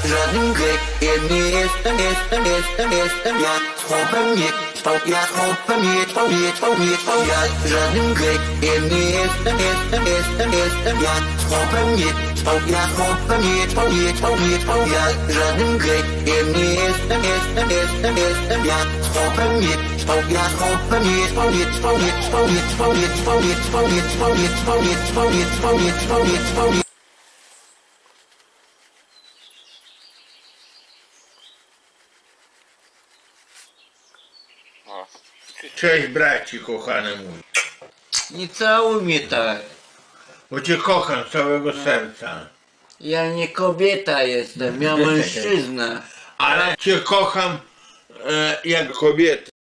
żadnym gejem nie jestem ja. Chłopem nie spał, ja chłopem nie spał. Ja żadnym gejem nie jestem ja. Chłopem nie spał, ja chłopem nie spał. Ja żadnym gejem nie jestem ja. Chłopem nie spał, ja chłopem nie spał. Cześć braci kochany mój, Nie całuj mnie tak. bo cię kocham z całego serca. Ja nie kobieta jestem, ja mężczyzna. Ale cię kocham jak kobietę.